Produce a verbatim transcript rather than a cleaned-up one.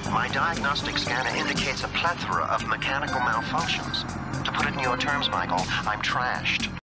My diagnostic scanner indicates a plethora of mechanical malfunctions. To put it in your terms, Michael, I'm trashed.